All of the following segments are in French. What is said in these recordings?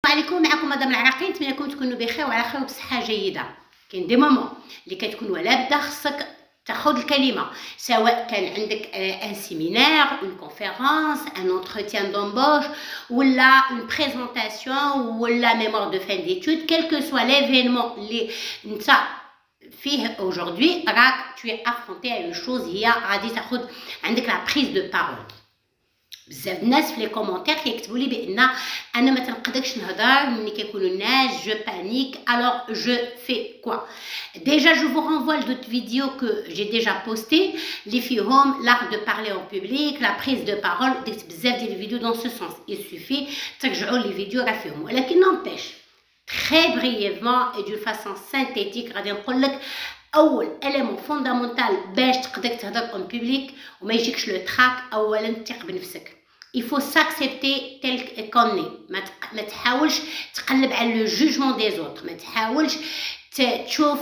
السلام عليكم، معكم مدام العراقي. نتمنى لكم تكونوا بخير وعلى خير وبصحه جيده. كاين دي مومون اللي كتكون ولا بدا خصك تاخذ الكلمه، سواء كان عندك ان سيمينار، اون كونفيرونس، ان انتروتيان دومبوش، ولا اون بريزونطاسيون، ولا ميموار دو فان ديتود، كيل كو سوا ليفينمون اللي انت فيه aujourd'hui راك tu es affronté à une chose هي غادي تاخذ عندك لا بريز دو بارول. بزاف الناس في لي كومونتير كيكتبوا لي بان انا ما تنقدرش نهضر ملي كيكونوا الناس جو بانيك. alors je fais quoi? Déjà je vous renvoie d'autres vidéos que j'ai déjà postées اللي فيهم l'art de parler en public, la prise de parole. درت بزاف ديال الفيديو dans ce sens. il suffit ترجعوا لي فيديو راه فيهم. ولكن n'empêche très brièvement et d'une façon synthétique غادي نقول لك اول élément fondamental باش تقدر تهضر en public وما يجيكش لو تراك. اولا ثق بنفسك. il faut s'accepter tel qu'on est. ما تحاولش تقلب على le jugement des autres. ما تحاولش تشوف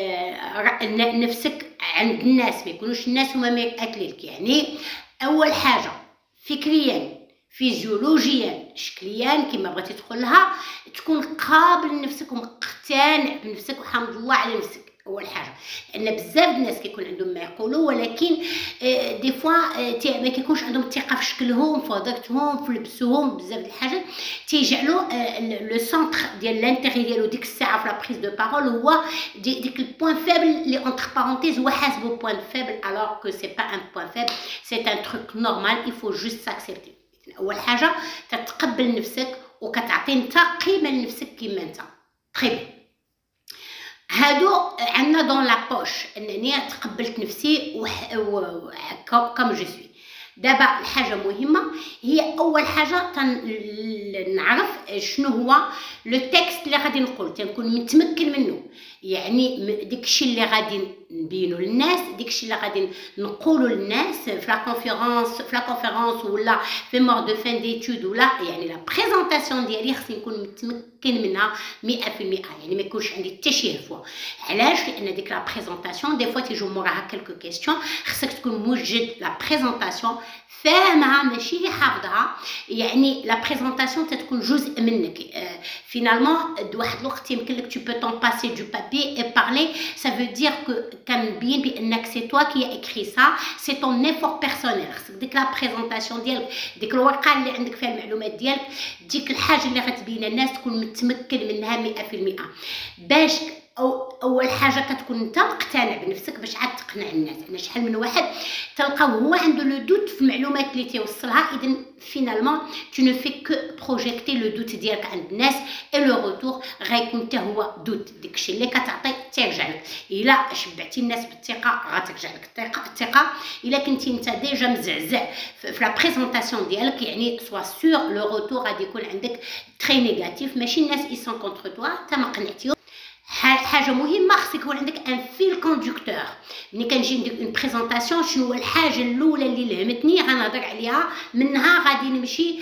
نفسك عند الناس، ما يكونوش الناس هما مرآة ليك. يعني اول حاجه فكريا، فيزيولوجيا، شكليا، كما بغيتي تقولها، تكون قابل لنفسك ومقتنع بنفسك وحمد الله على نفسك. اول حاجه، لان بزاف الناس كيكون عندهم ما يقولوا، ولكن دي فوا ما كيكونش عندهم الثقه في شكلهم، في هضرتهم، في لبسهم. بزاف د الحاجات تيجعلوا لو سونتر ديال لانتيغي ديالو ديك الساعه في لا بريز دو بارول هو ديك البوين فابل اللي اونتر بارونتيز هو حاسبو بوين فابل، alors que c'est pas un point faible, c'est un truc normal. il faut juste s'accepter. اول حاجه تتقبل نفسك وكتعطي انت قيمه لنفسك كيما انت. طيب هادو عندنا دون لا بوش، انني تقبلت نفسي كم جو سوي. دابا الحاجه مهمه هي اول حاجه نعرف شنو هو لو تكست اللي غادي نقول، تنكون متمكن منه. يعني داكشي اللي غادي نبينو للناس، داكشي اللي غادي نقولوا للناس في لا كونفيرونس ولا في مور دو فان ديتود، ولا يعني لا بريزونطاسيون ديالي خصني نكون متمكن منها 100%. يعني ما يكونش عندي حتى شي هفوه. علاش؟ لان ديك لا بريزونطاسيون دي فوا تيجيو موراها كلكو كيسيون، خصك تكون موجد لا بريزونطاسيون فاهمها ماشي حافظها. يعني لا بريزونطاسيون تتكون جزء منك. فينالمون واحد الوقت يمكن لك tu peux t'en passer du papier et parler. ça veut dire que كنبين بانك سي توا كي اكري سا، سي طون ايفور بيرسونيل. خصك ديك لا بريزونطاسيون ديالك، ديك الورقه اللي عندك فيها المعلومات ديالك، ديك الحاجه اللي غتبين الناس تكون متمكن منها 100%. باش اول حاجه كتكون انت مقتنع بنفسك باش عاد تقنع الناس. انا شحال من واحد تلقاو هو عنده لو دوت في المعلومات اللي تيوصلها، اذا فينالمون tu ne fais que projeter le doute ديالك عند الناس، et le retour غيكون حتى هو دوت. داكشي اللي كتعطي تيرجع لك. الا شبعتي الناس بالثقه غترجع لك الثقه. الا كنتي انت ديجا مزعزع في لا بريزونطاسيون ديالك، يعني سوا سور لو روتور غادي يكون عندك تري نيجاتيف. ماشي الناس اي سون كونتر توا، انت ما قنعتيهم. حاجه مهمه خصك يكون عندك ان فيل كوندكتور. ملي كنجي ندير اون بريزونطاسيون، شنو هو الحاجه الاولى اللي لهمتني غنهضر عليها، منها غادي نمشي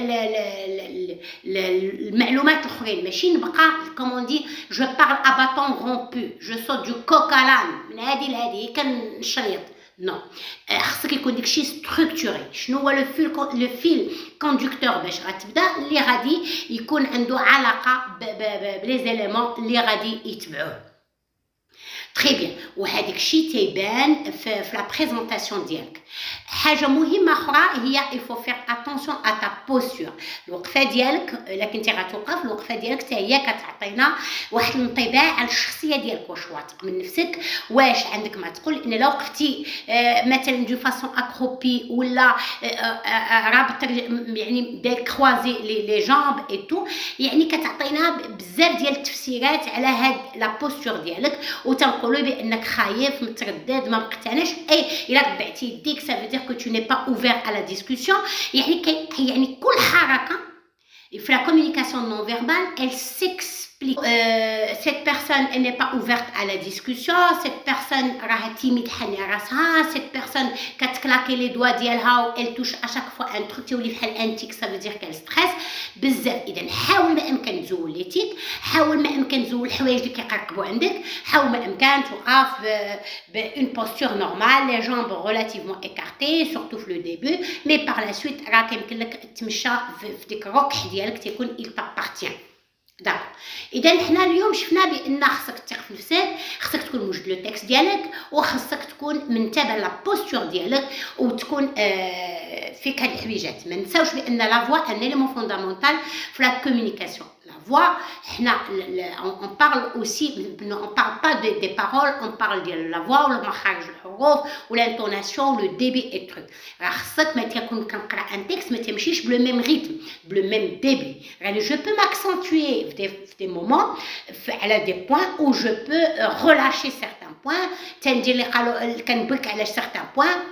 المعلومات الاخرين. ماشي نبقى كومون دي جو بارل ا باتون رومبو، جو صوت دو كوكالان من هذه لهذه كنشريط. نو، خصك يكون داكشي ستركتوري. شنو هو لو فيل كوندكتور باش غتبدا اللي غادي يكون عنده علاقه بلي زيليمون اللي غادي يتبعوه. تري بيان. وهذاك الشيء تيبان في لا بريزونطاسيون ديالك. حاجه مهمه اخرى هي il faut faire attention à ta posture. الوقفه ديالك الا كنتي غتوقف، الوقفه ديالك حتى هي كتعطينا واحد الانطباع على الشخصيه ديالك. واش واثق من نفسك، واش عندك ما تقول. ان لو وقفتي مثلا دو فاسون اكروبي ولا رابط يعني داير كروازي لي جامب اي تو، يعني كتعطينا بزاف ديال التفسيرات على هاد لا بوستور ديالك. وتنقولوا بانك خايف، متردد، ما مقتنعش. اي الا تبعتي يديك ça veut dire que tu n'es pas ouvert à la discussion. يعني كل حركه في la communication non verbale elle s'explique. cette personne elle n'est pas ouverte à la discussion. cette personne راها تيميد حانيه راسها. cette personne كتكلاكي لي دوا ديالها و elle touche à chaque fois un truc تولي بحال انتيك. ça veut dire qu'elle stresse بزاف. اذا حاول ما امكن تزول ليتيك، حاول ما امكن تزول الحوايج اللي كيقرقبوا عندك، حاول ما امكن توقف بون بوستور نورمال، لي جامب ريلاتيفمون écartées surtout في لو ديبي. مي par la suite راك يمكن لك تمشى في ديك الركح ديالك تيكون il t'appartient. اذا حنا اليوم شفنا بان خصك تثق في نفسك، خصك تكون موجد لو تكست ديالك، وخصك تكون منتبه لا بوستور ديالك، وتكون فيك هاد الحويجات. ما نساوش بان لا فوا ان élément fondamental في لا كومونيكاسيون. La voix, on parle aussi, on parle pas des paroles, on parle de la voix ou le makharj al-huruf ou l'intonation, le débit et truc. خصك ما تكون كنقرا un texte ما تمشيش بلو ميم ريتم بلو ميم ديبي. يعني je peux m'accentuer في des moments على des points où je peux relâcher certains points، تندير اللي قالوا كنبرك على certains points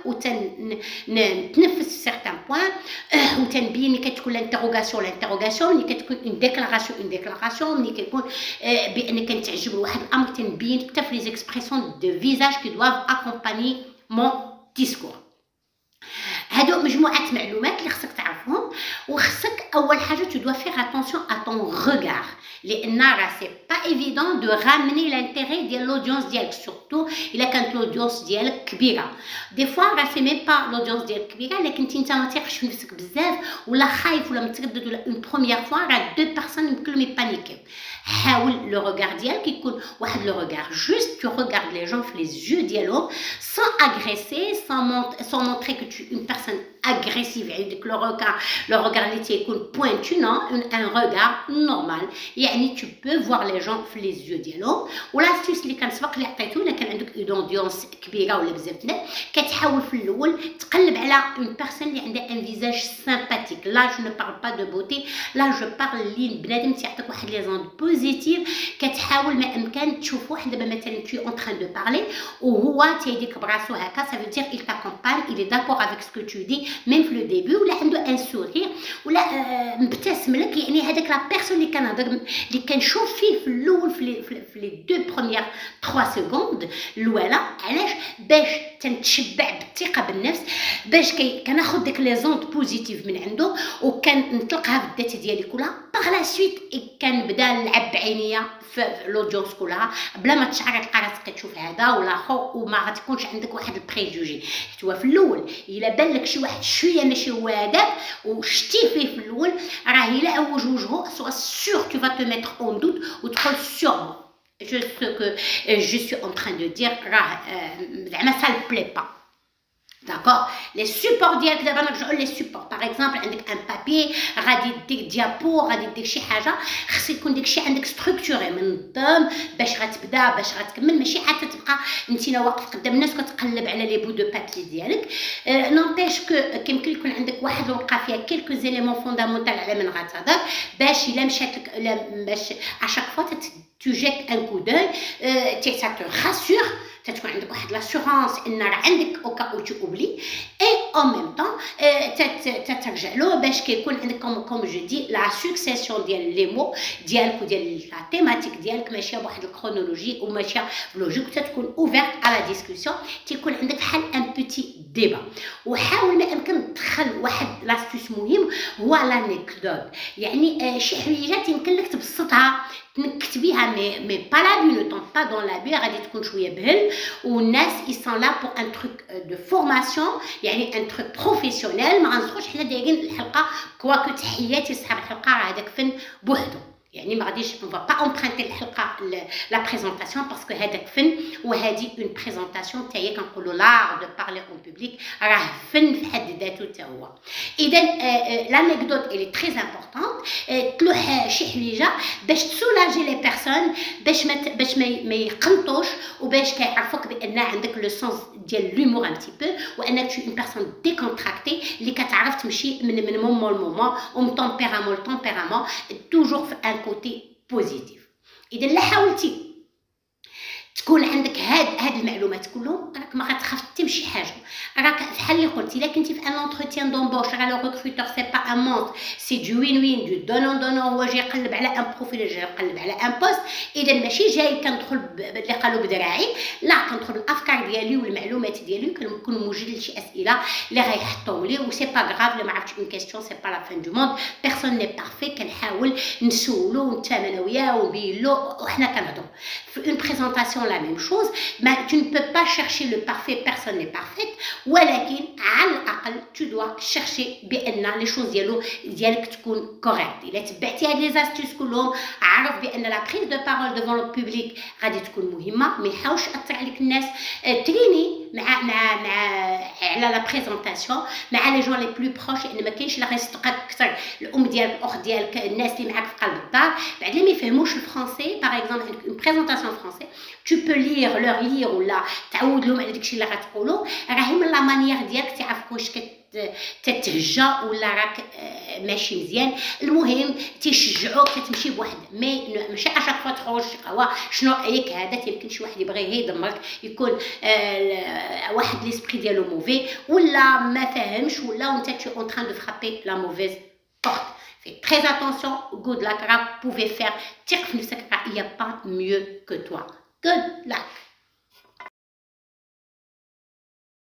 وتنفس certains points، وتنبين ملي كتكون l'interrogation ملي كتكون une déclaration ملي كيكون بان كنتعجب لواحد الامر تنبين حتى في les expressions de visage qui doivent accompagner mon discours. هادو مجموعه معلومات اللي خصك تعرفهم. وخصك اول حاجه tu dois faire attention à ton regard، لان راه سي با ايفيدون دو رامني لانتيري ديال لودونس ديالك، سورتو الا كانت لودونس ديالك كبيره. دي فوا راه سي ميم با لودونس ديالك كبيره، لكن انت ما تيقش في نفسك بزاف ولا خايف ولا متردد ولا اون بروميير فوا، راه دو بيرسون يمكن لهم يبانيكيو. حاول لو ريغار ديالك يكون واحد لو ريغار جوست، tu regardes les gens في les yeux ديالهم sans agresser, sans montrer que tu es une personne agressive. يعني ديك لو ريغار اللي تيكون pointu، non, un regard normal. يعني tu peux voir les gens في les yeux ديالهم. ولا ستيس اللي كان سبق اللي عطيتو، الا كان عندك اون اودينس كبيره ولا بزاف ديال كتحاول في الاول تقلب على اون بيرسون اللي عندها ان فيزاج سامباتيك. لا جو نو بارل با دو بوتي، لا جو بارل لي بنادم تيعطيك واحد لي زوند بوزيتيف، كتحاول ما امكن تشوف واحد دابا مثلا tu es en train de parler وهو تيديك براسو هكا، ça veut dire il t'accompagne, il est d'accord avec ce que tu dis même في لو ديبي، ولا عنده ان سورير ولا مبتسم لك. يعني هذاك لا بيرسون اللي كنهضر اللي كنشوف فيه في الاول في لي دو بروميير 3 سكوند الاولى، علاش؟ باش تنتشبع بالثقه بالنفس، باش كناخذ ديك لي زوند بوزيتيف من عنده وكنطلقها في الذات ديالي كلها. باغ لا سويت كنبدا نلعب بعينيا في لودونس كلها بلا ما تشعر تلقى راسك كتشوف هذا ولا خو، وما غتكونش عندك واحد البريجوجي. حتى في الاول الا بان لك شي واحد شويه ماشي هو هذاك وشتي فيه في الاول، راه الا عوج وجهه سوا سور tu vas te mettre en doute وتقول sûrement je sais que je suis en train de dire راه زعما ça ne plaît pas. D'accord, les supports ديالك دابا نرجعوا لي supports. باغ اكزومبل عندك ان بابي غادي ديك ديابو، غادي ديك شي حاجه، خص يكون داكشي عندك ستركتوري منظم باش غتبدا باش غتكمل، ماشي حتى تبقى انت واقف قدام الناس وكتقلب على لي بو دو بابي ديالك. نونطيش كو كيمكن يكون عندك واحد الورقه فيها كيلكو زيليمون فوندامونتال على من غتهضر، باش الا مشات لك باش اشاك فوا tu jettes un coup d'œil, ça te rassure، تكون عندك واحد لاسورانس ان راه عندك او كا او تو اوبلي، اي او ميم طون ترجع له باش كيكون عندك كوم جو دي لا سكسيسيون ديال لي مو ديالك وديال لا تيماتيك ديالك ماشيه بواحد الكرونولوجي وماشيه بلوجيك، تكون اوفيرت على ديسكوسيون، تيكون عندك بحال ان بوتي ديبا. وحاول ما امكن تدخل واحد لاستوس مهم هو لانيكدوت، يعني شي حويجات يمكن لك تبسطها تكتبيها مي با لابي نو طون با دون لابي، غادي تكون شويه بهل. والناس يسون لا بور ان تروك دو فورماسيون، يعني ان تروك بروفيسيونيل. ما غنسخوش حنا دايرين الحلقه كواكو تحياتي لصحاب الحلقه، راه هذاك فن بوحدو، يعني ما غاديش on va pas emprunter الحلقه لا بريزونطاسيون باسكو هذاك فن، وهذه اون بريزونطاسيون تاهي كنقولوا لار دو بارلي اون بوبليك، راه فن في حد ذاته حتى هو. اذا لانيكدوت الي تري امبورطونط، تلوح شي حويجه باش تسولاجي لي بيرسون، باش ما يقنطوش، وباش كيعرفوك بان عندك لو سونس ديال لومور ان تي بو، وانك tu es une personne décontractée اللي كتعرف تمشي من مومون لمومون ومن طومبيرامون لطومبيرامون، توجور في ان كوتي بوزيتيف. اذا لا حاولتي تكون عندك هاد المعلومات كلهم، راك ما غتخاف حتى شي حاجه. راك بحال اللي قلت، الا كنتي في ان انتروتيان دومبوش، راه لو ريكروتور سي با ان مونت، سي دو وين وين دو دونون دونون، هو جاي يقلب على ان بروفيل، جاي يقلب على ان بوست. اذا ماشي جاي كندخل اللي قالوا بدراعي، لا كندخل الافكار ديالي والمعلومات ديالي، كنكون موجد لشي اسئله اللي غيحطوهم لي، و سي با غراف الا ما عرفتش اون كيسيون، سي با لا فان دو موند، بيرسون ني بارفي. كنحاول نسولو ونتامنوا وياه ونبين له وحنا كنهضروا في اون بريزونطاسيون la même chose. Tu ne peux pas chercher le parfait, personne n'est parfaite. ولكن على الأقل tu dois chercher بأن les choses ديالك تكون correct. إلا تبعتي هاد لي زاستيس كلهم عرف بأن لا prise de parole devant le public غادي تكون مهمة. ما يحاولش يأثر عليك الناس. تريني مع على لا بريزونطاسيون مع لي جون لي بلو بروش، لأن ما كاينش اللي غيصدقك أكثر الأم ديالك، الأخت ديالك، الناس اللي معاك في قلب الدار. بعد اللي ما يفهموش الفرونسي باغ اكزومبل عندك اون بريزونطاسيون فرونسي tu peux lire leur lire ولا تعود لهم على داكشي اللي غتقولوا، راهي من لا مانيير ديالك تعرف واش تتهجى ولا راك ماشي مزيان. المهم تيشجعوك تمشي بواحد ماشي اشاك فوا تخرج شي قهوه شنو رايك هذا، يمكن شي واحد يبغي يدمرك، يكون واحد ليسبري ديالو موفي ولا ما فاهمش ولا وانت tu es en train de frapper la mauvaise porte. Fais très attention, good luck, vous pouvez faire, il n'y a pas mieux que toi. Good luck.